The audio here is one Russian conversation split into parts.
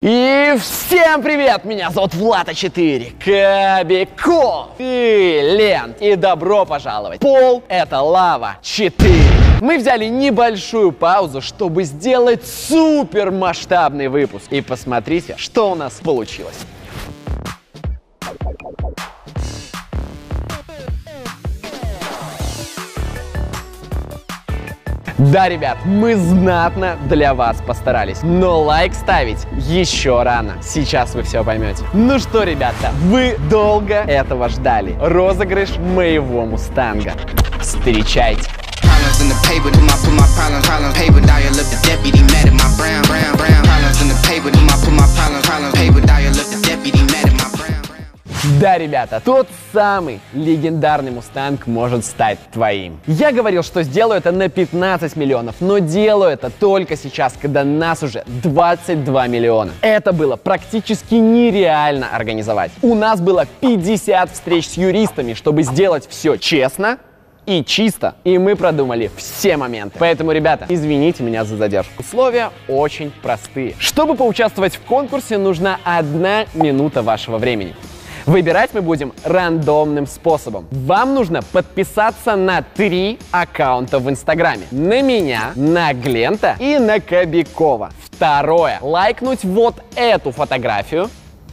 И всем привет! Меня зовут Влад А4, Кобяков и Лент. И добро пожаловать! Пол — это лава 4. Мы взяли небольшую паузу, чтобы сделать супер масштабный выпуск. И посмотрите, что у нас получилось. Да, ребят, мы знатно для вас постарались, но лайк ставить еще рано. Сейчас вы все поймете. Ну что, ребята, вы долго этого ждали. Розыгрыш моего мустанга. Встречайте. Да, ребята, тот самый легендарный мустанг может стать твоим. Я говорил, что сделаю это на 15 миллионов, но делаю это только сейчас, когда нас уже 22 миллиона. Это было практически нереально организовать. У нас было 50 встреч с юристами, чтобы сделать все честно и чисто. И мы продумали все моменты. Поэтому, ребята, извините меня за задержку. Условия очень простые. Чтобы поучаствовать в конкурсе, нужна 1 минута вашего времени. Выбирать мы будем рандомным способом. Вам нужно подписаться на 3 аккаунта в Инстаграме. На меня, на Глента и на Кобякова. Второе. Лайкнуть вот эту фотографию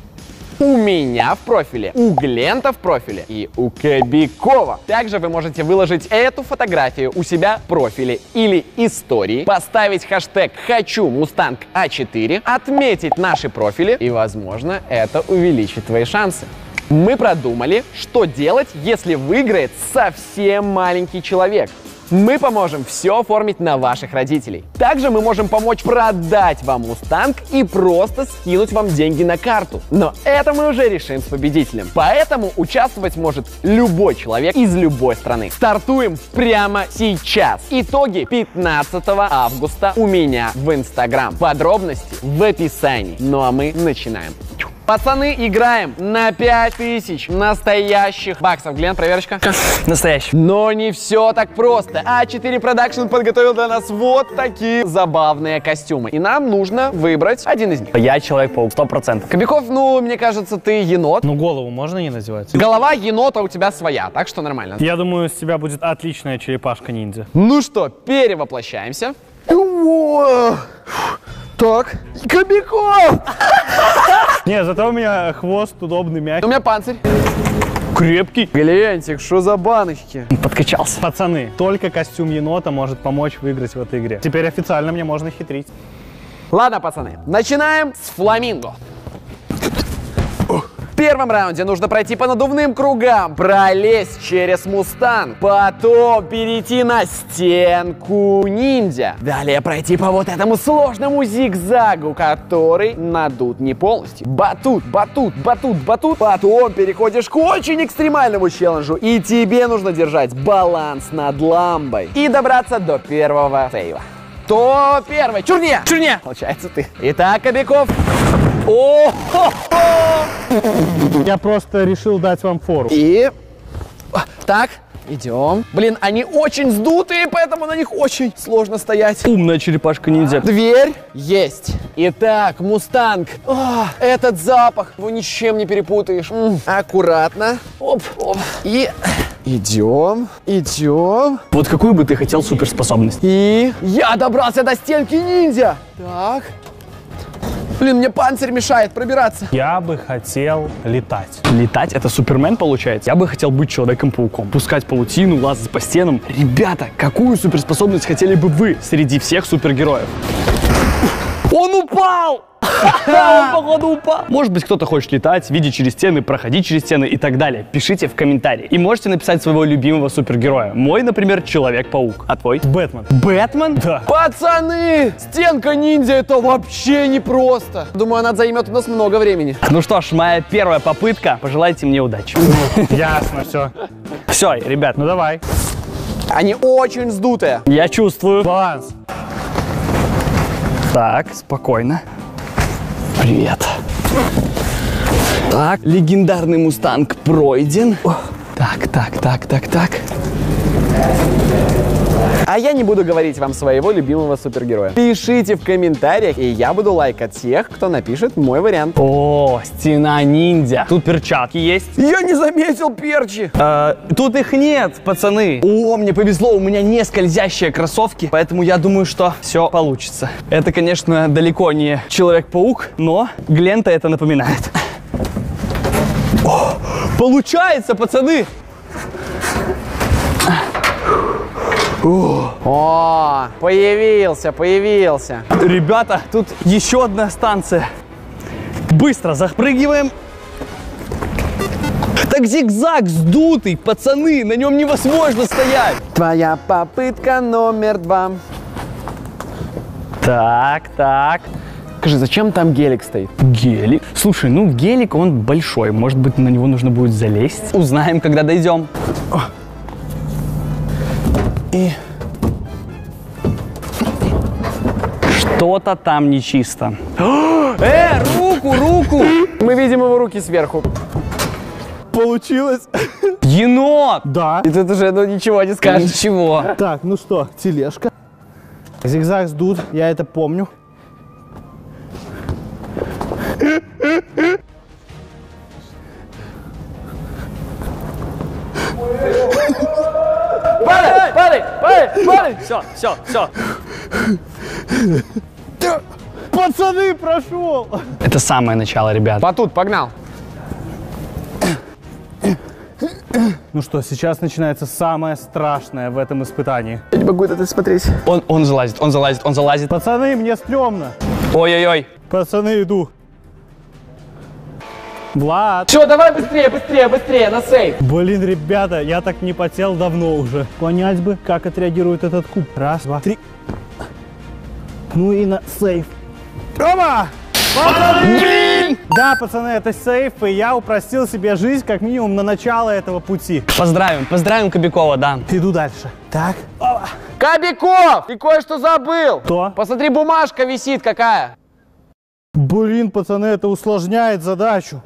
у меня в профиле, у Глента в профиле и у Кобякова. Также вы можете выложить эту фотографию у себя в профиле или истории, поставить хэштег «Хочу Мустанг А4», отметить наши профили, и, возможно, это увеличит твои шансы. Мы продумали, что делать, если выиграет совсем маленький человек. Мы поможем все оформить на ваших родителей. Также мы можем помочь продать вам мустанг и просто скинуть вам деньги на карту. Но это мы уже решим с победителем. Поэтому участвовать может любой человек из любой страны. Стартуем прямо сейчас. Итоги 15 августа у меня в Инстаграм. Подробности в описании. Ну а мы начинаем. Пацаны, играем на 5000 настоящих баксов. Глент, проверочка. Настоящий. Но не все так просто. А4 Production подготовил для нас вот такие забавные костюмы. И нам нужно выбрать один из них. Я Человек-паук, 100%. Кобяков, ну, мне кажется, ты енот. Ну, голову можно не называть? Голова енота у тебя своя, так что нормально. Я думаю, с тебя будет отличная черепашка-ниндзя. Ну что, перевоплощаемся. Так, Кобяков! Не, зато у меня хвост удобный, У мягкий. меня панцирь. Крепкий. Гляньте, что за баночки. Подкачался. Пацаны, только костюм енота может помочь выиграть в этой игре. Теперь официально мне можно хитрить. Ладно, пацаны, начинаем с фламинго. В первом раунде нужно пройти по надувным кругам, пролезть через мустанг, потом перейти на стенку ниндзя. Далее пройти по вот этому сложному зигзагу, который надут не полностью. Батут, батут, батут, батут. Потом переходишь к очень экстремальному челленджу, и тебе нужно держать баланс над ламбой и добраться до первого сейва. Кто первый? Чурне! Чурне! Получается ты. Итак, Кобяков. Я просто решил дать вам фору. И... Так, идем. Блин, они очень сдутые, поэтому на них очень сложно стоять. Умная черепашка-ниндзя. Дверь есть. Итак, мустанг. Этот запах, его ничем не перепутаешь. Аккуратно. Оп, оп. И... Идем, идем. Вот какую бы ты хотел суперспособность? И... Я добрался до стенки ниндзя. Так... Блин, мне панцирь мешает пробираться. Я бы хотел летать. Летать? Это Супермен получается? Я бы хотел быть Человеком-пауком. Пускать паутину, лазать по стенам. Ребята, какую суперспособность хотели бы вы среди всех супергероев? Он упал! Он, походу, упал. Может быть, кто-то хочет летать, видеть через стены, проходить через стены и так далее. Пишите в комментарии. И можете написать своего любимого супергероя. Мой, например, Человек-паук. А твой? Бэтмен. Бэтмен? Да. Пацаны, стенка ниндзя — это вообще непросто. Думаю, она займет у нас много времени. Ну что ж, моя первая попытка. Пожелайте мне удачи. Ясно, все. Все, ребят, Ну давай. Они очень вздутые. я чувствую. Баланс. Так, спокойно. Привет. Так, легендарный мустанг пройден. Так. А я не буду говорить вам своего любимого супергероя. Пишите в комментариях, и я буду лайкать тех, кто напишет мой вариант. О, стена ниндзя. Тут перчатки есть. Я не заметил перчи. Тут их нет, пацаны. О, мне повезло, у меня не скользящие кроссовки, поэтому я думаю, что все получится. Это, конечно, далеко не Человек-паук, но Глента это напоминает. О, получается, пацаны! О, появился. Ребята, тут еще одна станция. Быстро запрыгиваем. Так зигзаг сдутый, пацаны, на нем невозможно стоять. Твоя попытка номер 2. Так. Скажи, зачем там гелик стоит? Гелик? Слушай, ну гелик, он большой. Может быть, на него нужно будет залезть? Узнаем, когда дойдем. И... Что-то там нечисто. Руку! Мы видим его руки сверху. Получилось. Енот! Да. И тут уже ничего не скажешь. Ничего. Так, ну что, тележка. Зигзаг сдут, я это помню. Падай! Все. Пацаны, прошел! Это самое начало, ребят. Батут, погнал. Ну что, сейчас начинается самое страшное в этом испытании. Я не могу это смотреть. Он залазит. Пацаны, мне стрёмно. Ой-ой-ой. Пацаны, иду. Влад. Все, давай быстрее, на сейф. Блин, ребята, я так не потел давно уже. Понять бы, как отреагирует этот куб. Раз, два, три. Ну и на сейф. Рома! Пацаны! Блин! Да, пацаны, это сейф, и я упростил себе жизнь как минимум на начало этого пути. Поздравим Кобякова, да. Иду дальше. Так. Кобяков, ты кое-что забыл. Что? Посмотри, бумажка висит какая. Блин, пацаны, это усложняет задачу.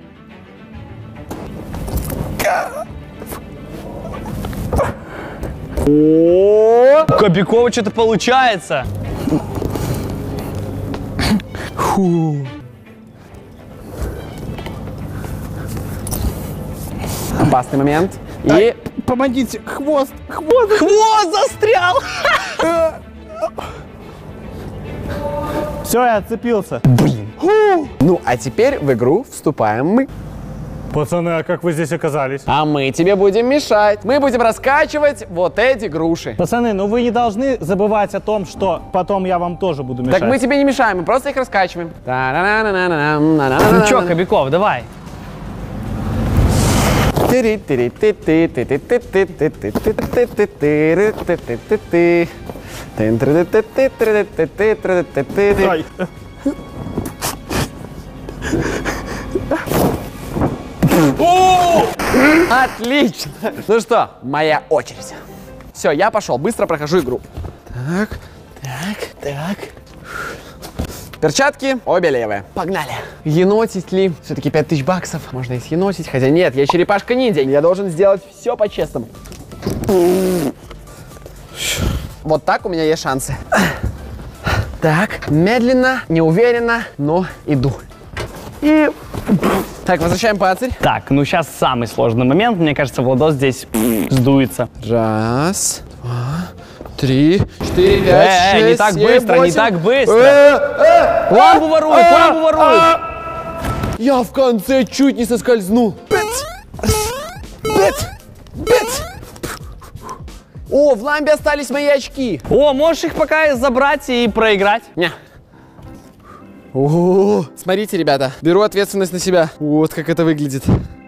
О, Кобякова что-то получается. Фу. Опасный момент. И... Помогите, хвост застрял. Все, я отцепился. Блин. Ну, а теперь в игру вступаем мы. Пацаны, а как вы здесь оказались? А мы тебе будем мешать. Мы будем раскачивать вот эти груши. Пацаны, ну вы не должны забывать о том, что потом я вам тоже буду мешать. Так мы тебе не мешаем, мы просто их раскачиваем. Ну чё, Кобяков, давай. Ай. Отлично. Ну что, моя очередь. Все, я пошел, быстро прохожу игру. Так. Перчатки обе левые. Погнали. Енотить ли? Все-таки 5000 баксов. Можно и съенотить. Хотя нет, я черепашка-ниндзя. Я должен сделать все по-честному. Вот так у меня есть шансы. Так, медленно, неуверенно, но иду. И... Так, возвращаем панцирь. Так, ну сейчас самый сложный момент. Мне кажется, Владос здесь сдуется. Раз, два, 3, 4, 5, 6, не так 7, быстро, 8. не так быстро. Лампу воруют, Я в конце чуть не соскользнул. О, в ламбе остались мои очки. О, можешь их пока забрать и проиграть? Не. О, смотрите, ребята, беру ответственность на себя. Вот как это выглядит.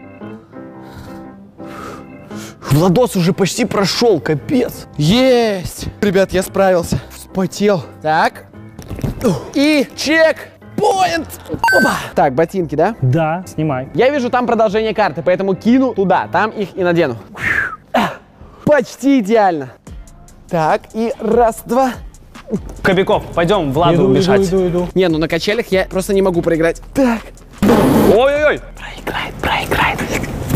Владос уже почти прошел, капец. Есть! Ребят, я справился. Вспотел. Так. И чек. Поинт. Опа. Так, ботинки, да? Да, снимай. Я вижу там продолжение карты, поэтому кину туда. Там их и надену. Почти идеально. Так, и раз, два. Кобяков, пойдем Владу мешать. Иду. Не, ну на качелях я просто не могу проиграть. Так. Ой-ой-ой. Проиграет.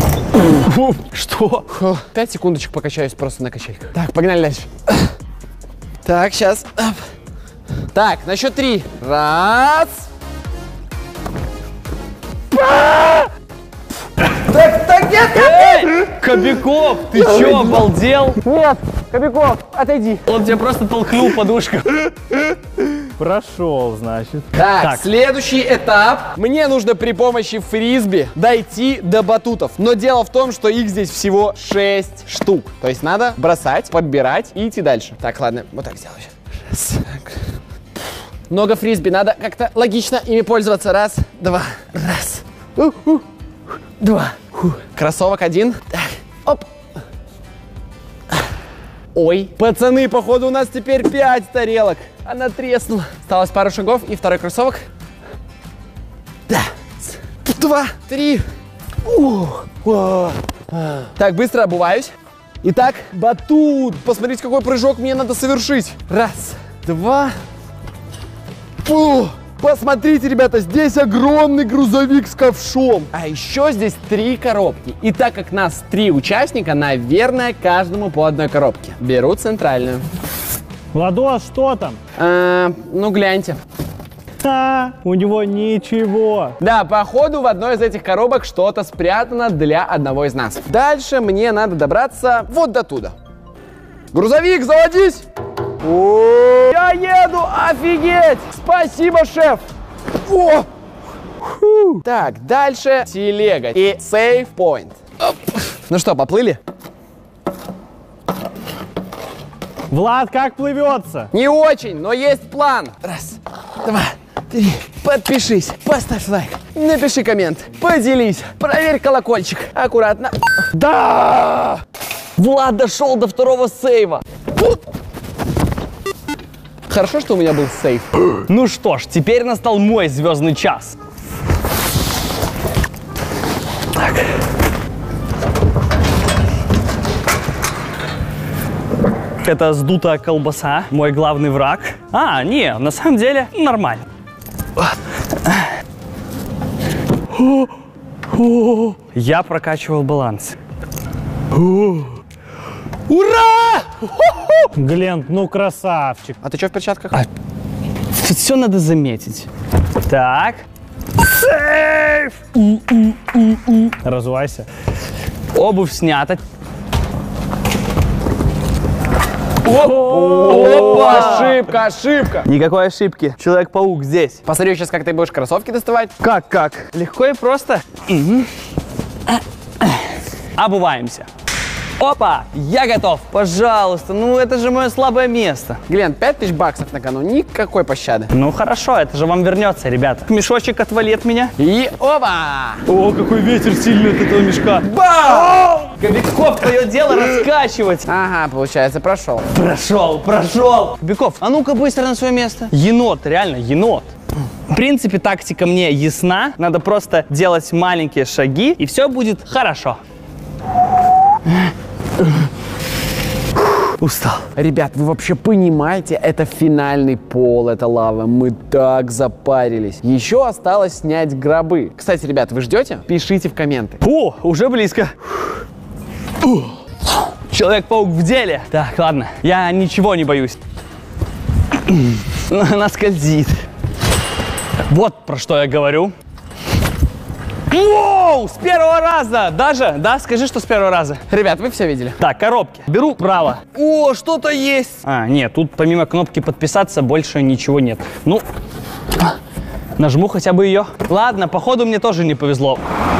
Что? 5 секундочек покачаюсь просто на качельках. Так, погнали дальше. Так, сейчас. Так, на счет 3. Раз. Так, нет, Эй, Кобяков, ты чё, обалдел? нет, Кобяков, отойди. Он тебя просто толкнул подушку. Прошел, значит. Так, следующий этап. Мне нужно при помощи фрисби дойти до батутов. Но дело в том, что их здесь всего 6 штук. То есть надо бросать, подбирать и идти дальше. Так, ладно, вот так сделаю. Так. Много фрисби, надо как-то логично ими пользоваться. Раз, два, раз. Два. Кроссовок 1. Так, оп. Ой, пацаны, походу у нас теперь 5 тарелок. Она треснула. Осталось пару шагов и второй кроссовок. Да. 2, 3. Так, быстро обуваюсь. Итак, батут. Посмотрите, какой прыжок мне надо совершить. Раз, два. Посмотрите, ребята, здесь огромный грузовик с ковшом. А еще здесь 3 коробки. И так как нас 3 участника, наверное, каждому по одной коробке. Беру центральную. Владос, что там? Ну, гляньте. У него ничего. Да, походу в одной из этих коробок что-то спрятано для одного из нас. Дальше мне надо добраться вот до туда. Грузовик, заводись! Я еду, офигеть! Спасибо, шеф! О! Так, дальше телега и сейф point. Ну что, поплыли? Влад, как плывется? Не очень, но есть план. Раз, два, 3. Подпишись, поставь лайк, напиши коммент, поделись, проверь колокольчик. Аккуратно. Да! Влад дошел до второго сейва. Хорошо, что у меня был сейф. Ну что ж, теперь настал мой звездный час. Так. Это сдутая колбаса, мой главный враг. А, не, на самом деле нормально. Я прокачивал баланс. Ура! Глент, ну красавчик. А ты что в перчатках? Тут все надо заметить. Так. Сейф! Разувайся. Обувь снята. Опа! Ошибка, ошибка. Никакой ошибки. Человек-паук здесь. Посмотрю сейчас, как ты будешь кроссовки доставать. Как? Легко и просто. Обуваемся. Опа, я готов. Пожалуйста, ну это же мое слабое место. Глен, 5000 баксов на кону, никакой пощады. Ну хорошо, это же вам вернется, ребята. Мешочек отвали от меня. И опа! О, какой ветер сильный от этого мешка. Бам! Кобяков, твое дело раскачивать. Ага, получается, прошел. Прошел. Кобяков, а ну-ка быстро на свое место. Енот, реально, енот. В принципе, тактика мне ясна. Надо просто делать маленькие шаги, и все будет хорошо. Устал. Ребят, вы вообще понимаете, это финальный пол, это лава. Мы так запарились. Еще осталось снять гробы. Кстати, ребят, вы ждете? Пишите в комменты. О, уже близко. Человек-паук в деле. Так, ладно, я ничего не боюсь. Она скользит. Вот про что я говорю. Воу, с первого раза! Даже, да, скажи, что с первого раза. Ребят, вы все видели? Так, коробки. Беру право. О, что-то есть. А, нет, тут помимо кнопки подписаться больше ничего нет. Ну, нажму хотя бы ее. Ладно, походу мне тоже не повезло.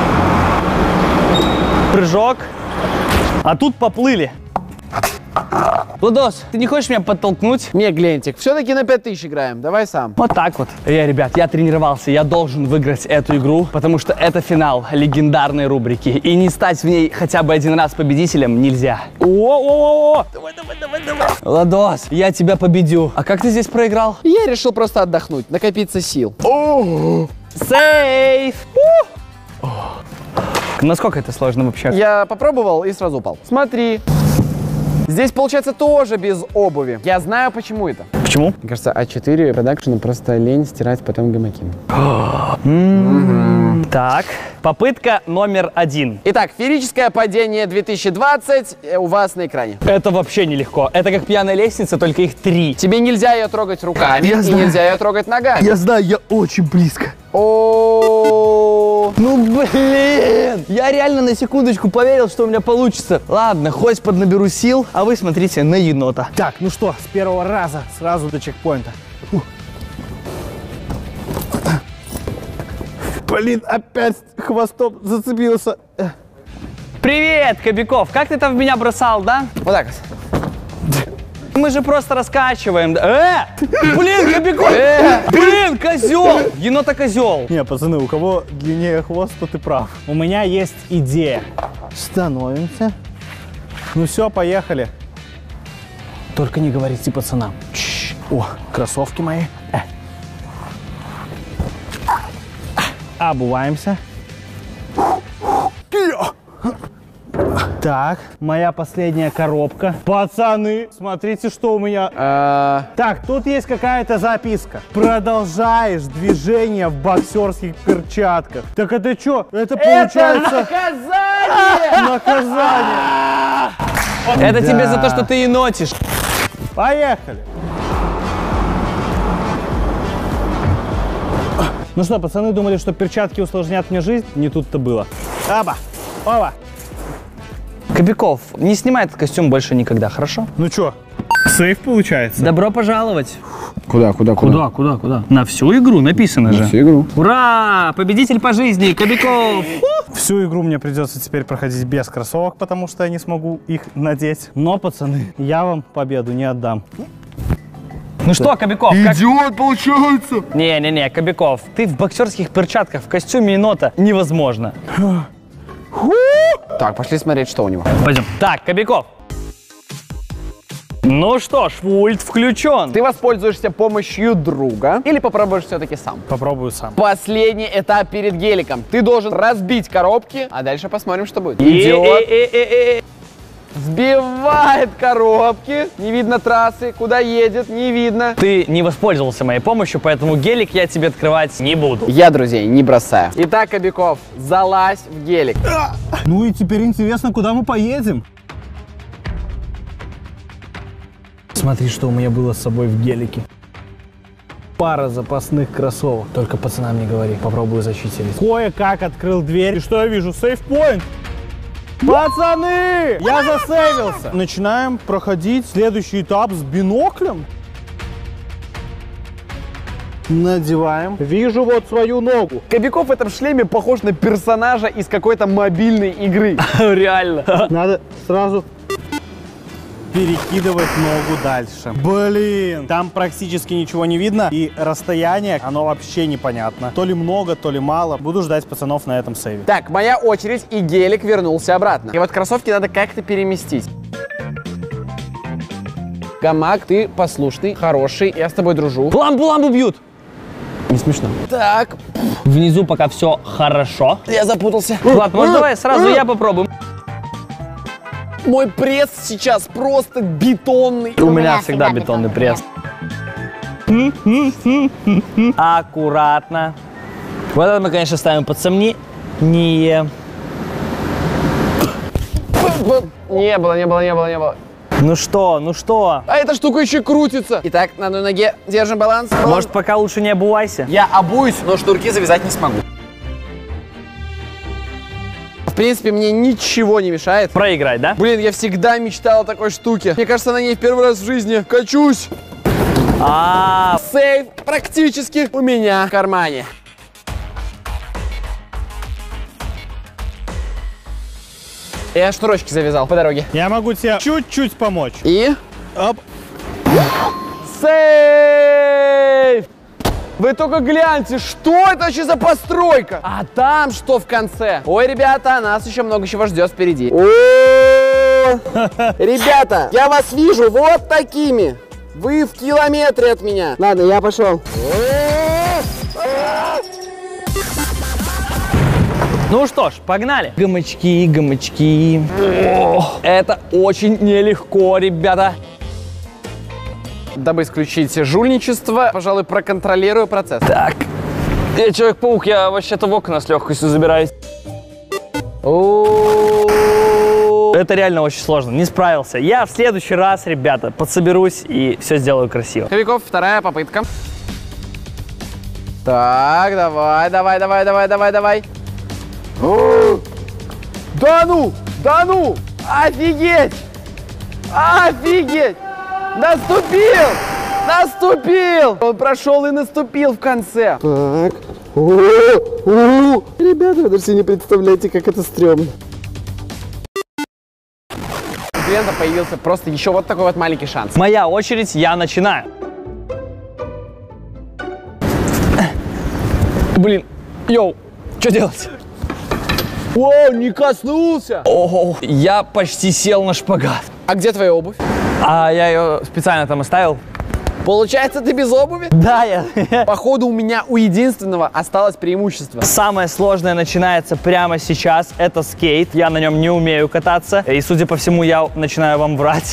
Прыжок. А тут поплыли. Владос, ты не хочешь меня подтолкнуть? Не, Глентик, все-таки на 5000 играем. Давай сам. Вот так вот. Ребят, я тренировался, я должен выиграть эту игру, потому что это финал легендарной рубрики. И не стать в ней хотя бы один раз победителем нельзя. О-о-о-о! Давай. Владос, я тебя победю. А как ты здесь проиграл? Я решил просто отдохнуть, накопиться сил. Сейф! Насколько это сложно вообще? Я попробовал и сразу упал. Смотри. Здесь, получается, тоже без обуви. Я знаю, почему это. Почему? Мне кажется, А4 продакшену просто лень стирать потом гамаки. Так, попытка номер 1. Итак, феерическое падение 2020 у вас на экране. Это вообще нелегко. Это как пьяная лестница, только их 3. Тебе нельзя ее трогать руками и нельзя ее трогать ногами. Я знаю, я очень близко. О, Ну блин! Я реально на секундочку поверил, что у меня получится. Ладно, хоть поднаберу сил, а вы смотрите на енота. Так, ну что, с первого раза сразу до чекпоинта. Блин, опять хвостом зацепился. Привет, Кобяков! Как ты там в меня бросал, да? вот так. Мы же просто раскачиваем. Блин, Кобяков! Блин, козел! Енота козел. Не, пацаны, у кого длиннее хвост, то ты прав. У меня есть идея. Становимся. Ну все, поехали. Только не говорите пацанам. О, кроссовки мои. Обуваемся. Так, моя последняя коробка. Пацаны, смотрите, что у меня. Так, тут есть какая-то записка. Продолжаешь движение в боксерских перчатках. Так это что? Это получается наказание. Это тебе за то, что ты енотишь. Поехали. Ну что, пацаны думали, что перчатки усложнят мне жизнь? Не тут-то было. Аба, оба. Кобяков, не снимай этот костюм больше никогда, хорошо? Ну что, сейф получается? Добро пожаловать. Куда? Куда? На всю игру написано же. Всю игру. Ура! Победитель по жизни, Кобяков! Всю игру мне придется теперь проходить без кроссовок, потому что я не смогу их надеть. Но, пацаны, я вам победу не отдам. Ну что, Кобяков, как... Идиот, получается! Не, Кобяков, ты в боксерских перчатках, в костюме енота невозможно. Так, пошли смотреть, что у него. Пойдем. Так, Кобяков. Ну что ж, пульт включен. Ты воспользуешься помощью друга или попробуешь все-таки сам? Попробую сам. Последний этап перед геликом. Ты должен разбить коробки, а дальше посмотрим, что будет. Идиот. Сбивает коробки. Не видно трассы. Куда едет, не видно. Ты не воспользовался моей помощью, поэтому гелик я тебе открывать не буду. Я друзей не бросаю. Итак, Кобяков, залазь в гелик. Ну и теперь интересно, куда мы поедем. Смотри, что у меня было с собой в гелике. Пара запасных кроссовок. Только пацанам не говори, попробую зачитерить. Кое-как открыл дверь. И что я вижу? Сейфпоинт. Пацаны! Я засейвился. Начинаем проходить следующий этап с биноклем. Надеваем. Вижу вот свою ногу. Кобяков в этом шлеме похож на персонажа из какой-то мобильной игры. Реально. Надо сразу перекидывать ногу дальше. Блин, там практически ничего не видно. И расстояние, оно вообще непонятно. То ли много, то ли мало. Буду ждать пацанов на этом сейве. Так, моя очередь, и гелик вернулся обратно. И вот кроссовки надо как-то переместить. Гамак, ты послушный, хороший, я с тобой дружу. Ламбу бьют. Не смешно. Так, Внизу пока все хорошо. я запутался. Влад, может давай сразу я попробую? Мой пресс сейчас просто бетонный. У меня всегда бетонный пресс. Аккуратно. Вот это мы, конечно, ставим под сомнение. Не было. Ну что? А эта штука еще крутится. Итак, на одной ноге держим баланс. Может, пока лучше не обувайся? Я обуюсь, но шнурки завязать не смогу. В принципе, мне ничего не мешает. Проиграть, да? Блин, я всегда мечтал о такой штуке. Мне кажется, на ней в первый раз в жизни качусь. Сейф практически у меня в кармане. Я шнурочки завязал по дороге. Я могу тебе чуть-чуть помочь. И... Оп. Сейф! Вы только гляньте, что это вообще за постройка? А там что в конце? Ой, ребята, нас еще много чего ждет впереди. Ребята, я вас вижу вот такими. Вы в километре от меня. Ладно, я пошел. Ну что ж, погнали. Гамачки, гамачки. О, это очень нелегко, ребята. Дабы исключить жульничество, пожалуй, проконтролирую процесс. Так, я Человек-паук, я вообще-то в окна с легкостью забираюсь. Это реально очень сложно, не справился. Я в следующий раз, ребята, подсоберусь и все сделаю красиво. Кобяков, вторая попытка. Так, давай. Да ну! Офигеть! Наступил! Он прошел и наступил в конце. Так. Ребята, вы даже себе не представляете, как это стрёмно. У клиента появился просто еще вот такой вот маленький шанс. Моя очередь, я начинаю. Блин, йоу, что делать? О, не коснулся! Ого, я почти сел на шпагат. А где твоя обувь? А я ее специально там оставил. Получается, ты без обуви? Да, я. Походу, у единственного осталось преимущество. Самое сложное начинается прямо сейчас. Это скейт. Я на нем не умею кататься. И, судя по всему, я начинаю вам врать.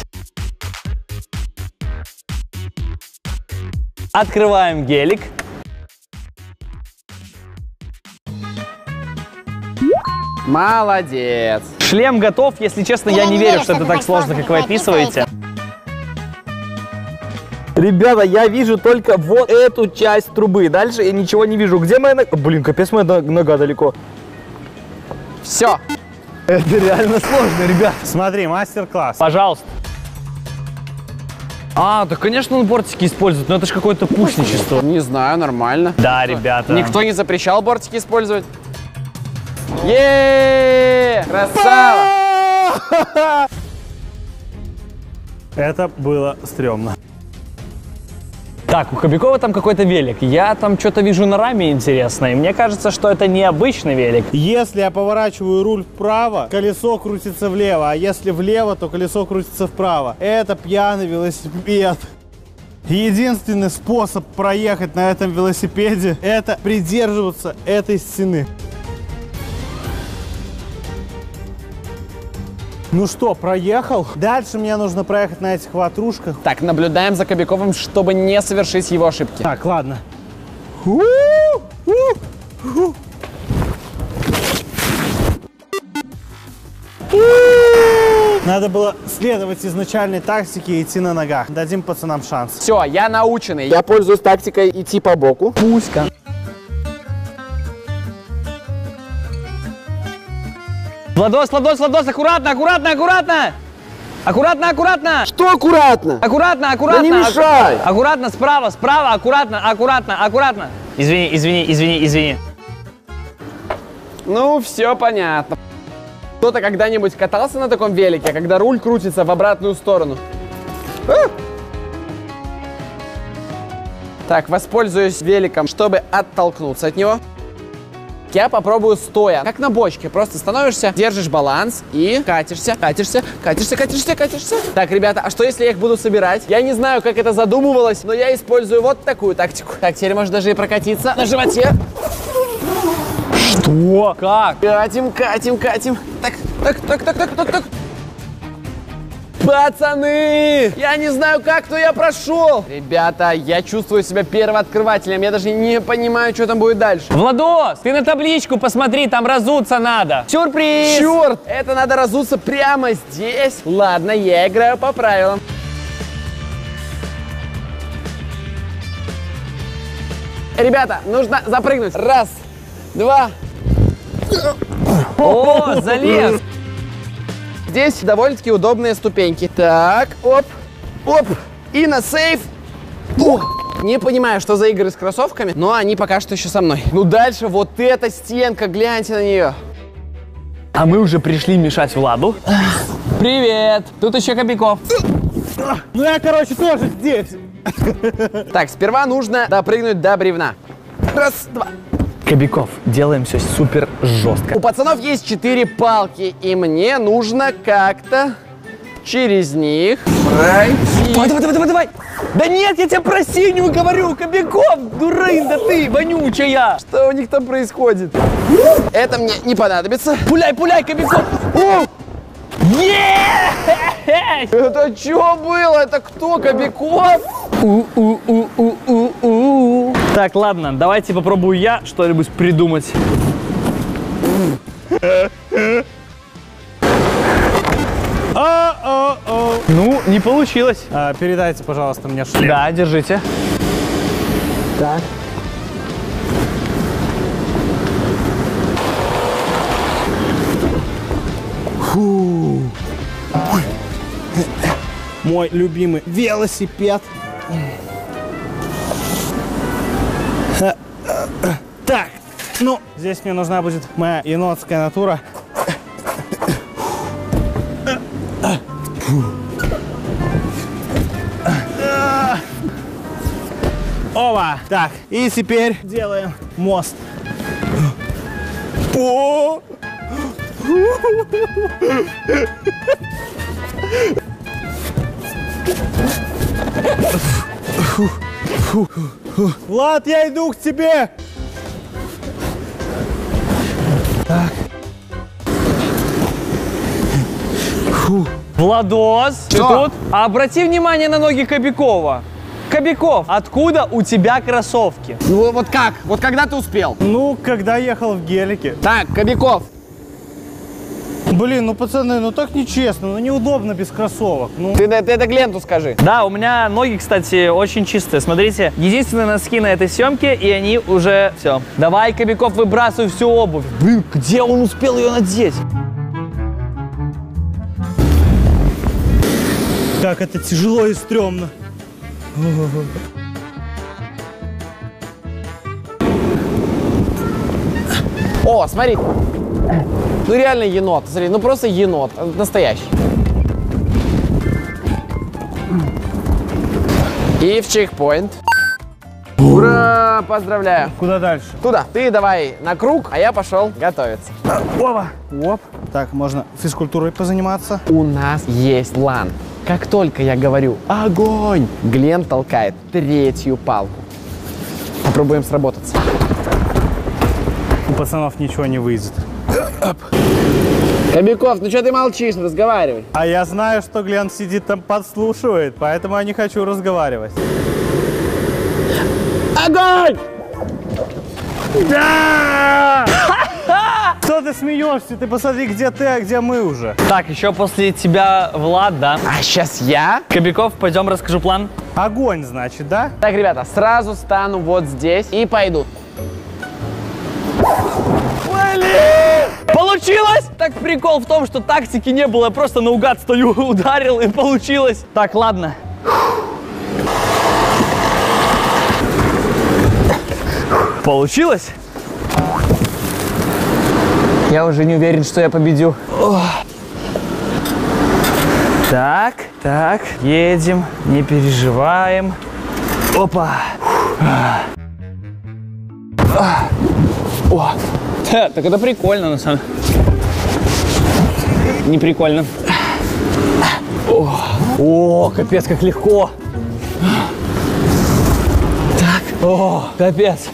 Открываем гелик. Молодец. Шлем готов. Если честно, я не верю, что это так сложно, как вы описываете. Ребята, я вижу только вот эту часть трубы. Дальше я ничего не вижу. Где моя нога? Блин, капец, моя нога далеко. Все. Это реально сложно, ребят. Смотри, мастер-класс. Пожалуйста. А, да, конечно, он бортики использует, но это же какое-то пушничество. Не знаю, нормально. Да, ребята. Никто не запрещал бортики использовать. Еее! Красава! Это было стрёмно. Так, у Кобякова там какой-то велик. Я там что-то вижу на раме интересное. И мне кажется, что это необычный велик. Если я поворачиваю руль вправо, колесо крутится влево, а если влево, то колесо крутится вправо. Это пьяный велосипед. Единственный способ проехать на этом велосипеде – это придерживаться этой стены. Ну что, проехал? Дальше мне нужно проехать на этих ватрушках. Так, наблюдаем за Кобяковым, чтобы не совершить его ошибки. Так, ладно. Надо было следовать изначальной тактике и идти на ногах. Дадим пацанам шанс. Все, я наученный. Я пользуюсь тактикой идти по боку. Пуська. Владос, Владос, Владос, аккуратно, аккуратно, аккуратно! Аккуратно, аккуратно! Что аккуратно? Аккуратно, аккуратно! Да не мешай! Аккуратно, справа, справа, аккуратно, аккуратно, аккуратно! Извини, извини, извини, извини. Ну, все понятно. Кто-то когда-нибудь катался на таком велике, когда руль крутится в обратную сторону? Так, воспользуюсь великом, чтобы оттолкнуться от него. Я попробую стоя, как на бочке. Просто становишься, держишь баланс и катишься, катишься, катишься, катишься, катишься. Так, ребята, а что если я их буду собирать? Я не знаю, как это задумывалось, но я использую вот такую тактику. Так, теперь можно даже и прокатиться на животе. Что? Как? Катим, катим, катим. Так, так, так, так, так, так, так. Пацаны! Я не знаю, как, но я прошел. Ребята, я чувствую себя первооткрывателем. Я даже не понимаю, что там будет дальше. Владос, ты на табличку посмотри, там разуться надо. Сюрприз! Черт! Это надо разуться прямо здесь. Ладно, я играю по правилам. Ребята, нужно запрыгнуть. Раз, два. О, залез! Здесь довольно-таки удобные ступеньки. Так, оп, оп. И на сейф. Ух. Не понимаю, что за игры с кроссовками, но они пока что еще со мной. Ну дальше вот эта стенка, гляньте на нее. А мы уже пришли мешать Владу. Привет! Тут еще Кобяков. Ну я, короче, тоже здесь. Так, сперва нужно допрыгнуть до бревна. Раз, два. Кобяков, делаем все супер жестко. У пацанов есть 4 палки, и мне нужно как-то через них пройти. Давай. Да нет, я тебя про синюю говорю, Кобяков, дурын, да ты, вонючая. Что у них там происходит? Это мне не понадобится. Пуляй, Кобяков. О! Есть! Это что было? Это кто? Кобяков? Так, ладно, давайте попробую я что-нибудь придумать. Ну, не получилось. Передайте, пожалуйста, мне шлем. Да, держите. Так. Фу. Ой. Мой любимый велосипед. Так, ну, здесь мне нужна будет моя енотская натура. Ова! Так, и теперь делаем мост. О! Влад, я иду к тебе! Так. Владос, ты Что? тут? А обрати внимание на ноги Кобякова. Кобяков, откуда у тебя кроссовки? Ну вот как? Вот когда ты успел? Ну, когда ехал в гелике. Так, Кобяков. Блин, ну пацаны, ну так нечестно, ну неудобно без кроссовок. Ну. Ты это Гленту скажи. Да, у меня ноги, кстати, очень чистые. Смотрите, единственные носки на этой съемке, и они уже все. Давай, Кобяков, выбрасывай всю обувь. Блин, где он успел ее надеть? Как это тяжело и стрёмно. О, смотри. Ну реально енот. Смотри, ну просто енот. Настоящий. И в чекпоинт. Ура! Поздравляю. Куда дальше? Туда. Ты давай на круг, а я пошел готовиться. Опа! Оп. Так, можно физкультурой позаниматься. У нас есть план. Как только я говорю «Огонь!», Глен толкает третью палку. Попробуем сработаться. У пацанов ничего не выйдет. Кобяков, ну что ты молчишь? Разговаривай. А я знаю, что Глен сидит там подслушивает, поэтому я не хочу разговаривать. Огонь! Да! Что ты смеешься? Ты посмотри, где ты, а где мы уже. Так, еще после тебя Влад, да? А сейчас я? Кобяков, пойдем расскажу план. Огонь, значит, да? Так, ребята, сразу стану вот здесь и пойду. Получилось! Так прикол в том, что тактики не было, я просто наугад стою, ударил и получилось. Так, ладно. Получилось? Я уже не уверен, что я победю. Так, едем, не переживаем. Опа. О, так это прикольно, на самом деле. Не прикольно. О, капец, как легко. Так, о, капец.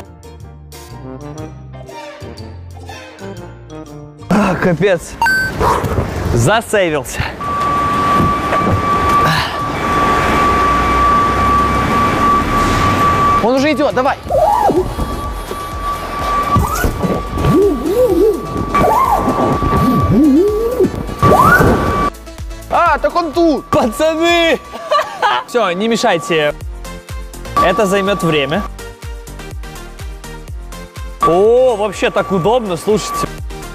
Капец. Засейвился. Он уже идет, давай. А, так он тут. Пацаны! Все, не мешайте. Это займет время. О, вообще так удобно, слушайте.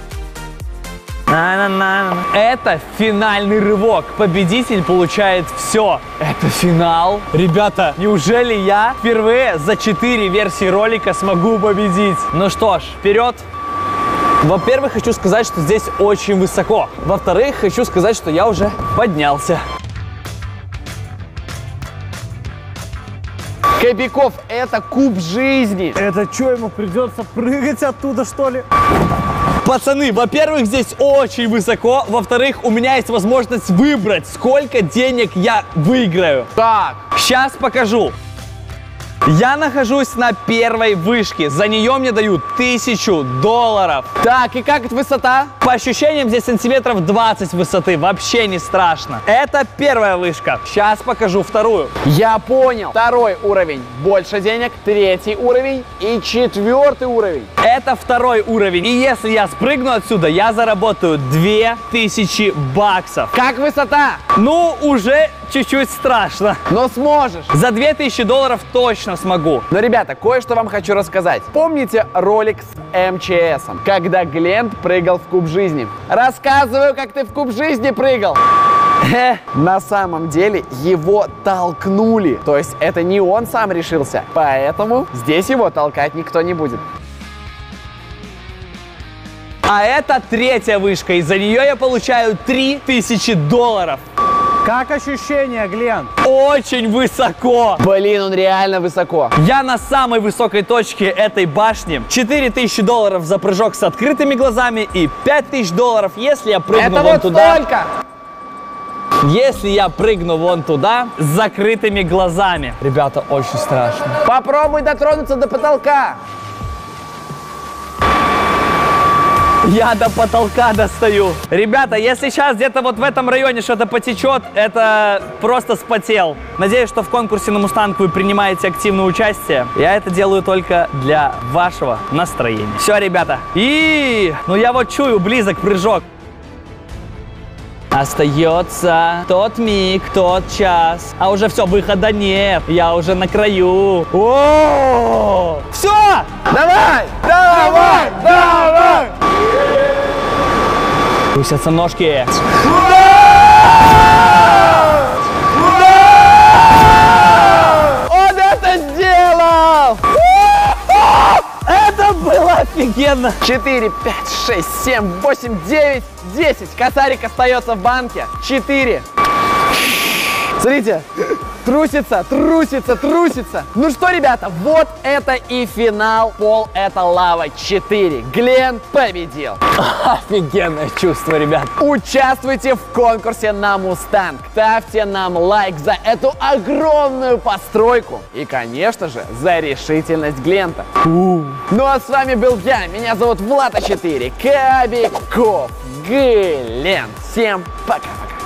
Это финальный рывок. Победитель получает все. Это финал. Ребята, неужели я впервые за 4 версии ролика смогу победить? Ну что ж, вперед. Во-первых, хочу сказать, что здесь очень высоко. Во-вторых, хочу сказать, что я уже поднялся. Кобяков, это куб жизни. Это что, ему придется прыгать оттуда, что ли? Пацаны, во-первых, здесь очень высоко. Во-вторых, у меня есть возможность выбрать, сколько денег я выиграю. Так. Сейчас покажу. Я нахожусь на первой вышке. За нее мне дают $1000. Так, и как это высота? По ощущениям, здесь сантиметров 20 высоты. Вообще не страшно. Это первая вышка. Сейчас покажу вторую. Я понял. Второй уровень больше денег, третий уровень и четвертый уровень. Это второй уровень. И если я спрыгну отсюда, я заработаю $2000. Как высота? Ну, уже чуть-чуть страшно. Но сможешь. За $2000 точно смогу. Но, ребята, кое-что вам хочу рассказать. Помните ролик с МЧСом, когда Глент прыгал в куб жизни? Рассказываю, как ты в куб жизни прыгал. На самом деле его толкнули. То есть это не он сам решился. Поэтому здесь его толкать никто не будет. А это третья вышка, и за нее я получаю $3000. Как ощущения, Глент? Очень высоко. Блин, он реально высоко. Я на самой высокой точке этой башни. $4000 за прыжок с открытыми глазами и $5000, если я прыгну Это вон вот туда. столько! Если я прыгну вон туда с закрытыми глазами. Ребята, очень страшно. Попробуй дотронуться до потолка. Я до потолка достаю. Ребята, если сейчас где-то вот в этом районе что-то потечет, это просто спотел. Надеюсь, что в конкурсе на Мустанг вы принимаете активное участие. Я это делаю только для вашего настроения. Все, ребята. Ну я вот чую, близок прыжок. Остается тот миг, тот час. А уже все, выхода нет. Я уже на краю. О! Все! Давай! Давай! Давай! Трусятся ножки. Он это сделал! Это было офигенно. 4, 5, 6, 7, 8, 9, 10. Косарик остается в банке. 4. Смотрите, трусится, трусится, трусится. Ну что, ребята, вот это и финал. Пол — это лава 4. Глент победил. Офигенное чувство, ребят. Участвуйте в конкурсе на Мустанг. Ставьте нам лайк за эту огромную постройку. И, конечно же, за решительность Глента. Ну а с вами был я. Меня зовут Влад А4. Кобяков Глент. Всем пока-пока.